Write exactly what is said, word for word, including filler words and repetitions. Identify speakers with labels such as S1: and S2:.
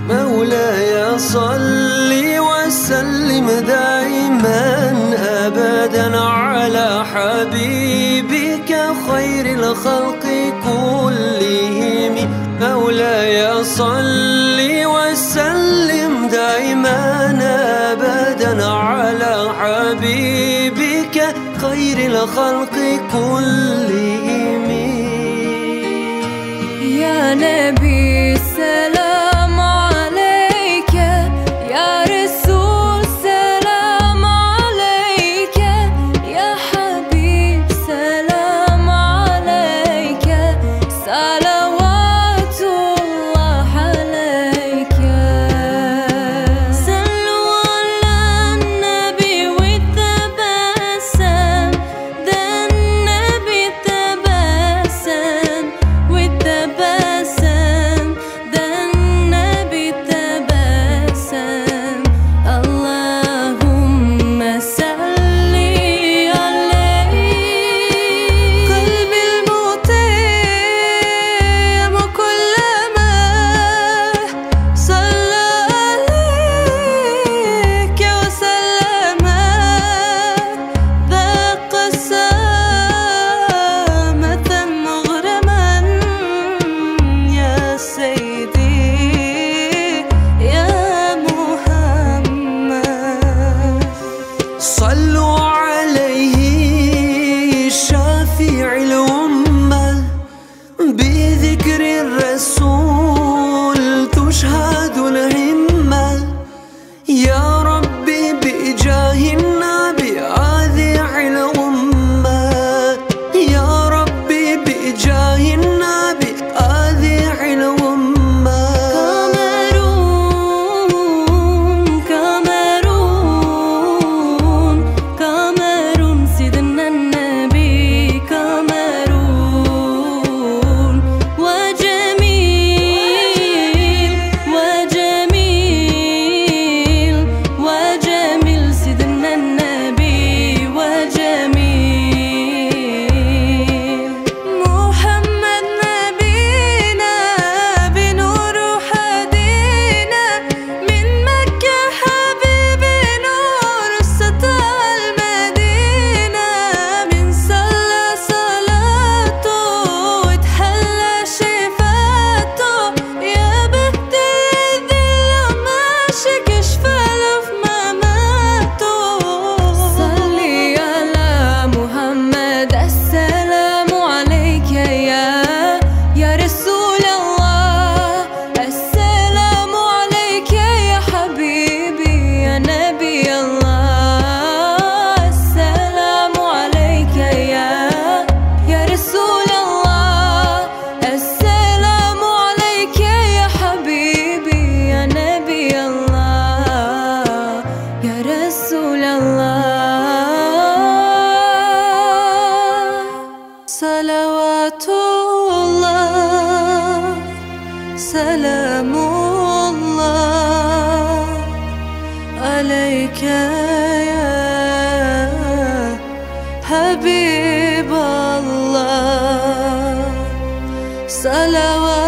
S1: مولاي صل وسلم دائما أبدا على حبيبك خير الخلق كلهم. مولاي صل وسلم دائما أبدا على حبيبك خير الخلق كلهم.
S2: يا نبي السلام عليك، يا رسول سلام عليك، يا حبيب سلام عليك، صلوات الله عليك. صلوا على النبي والتبسم، ده النبي تبسم والتبسم، ده النبي تبسم. اللهم صل عليه. قلبي المطيع كلما صلى عليك وسلم ذاق السامة مغرما. يا سيدي يا محمد،
S1: صلوا عليه شافع الأمة، بذكر الرسول تشهد الهمة. يا ربي بجاه النبي أذع الأمة، يا ربي بجاه النبي أذع الأمة.
S2: كاميرون كاميرون كاميرون سيدنا النبي كاميرون. وجميل وجميل وجميل سيدنا النبي وجميل. محمد نبينا بنور هدينا، من مكة حبيبي نور سطع المدينة. من صلى صلاته وتحلى شفاته، يا بهت الذل ماشي كشفاله في مماته. صلي على محمد، السلام عليك يا يا رسول الله، السلام عليك يا حبيبي يا نبي الله. السلام عليك يا يا رسول الله، السلام عليك يا حبيبي يا نبي الله يا رسول الله. صلوات الله سلام الله عليك يا حبيب الله. صلوات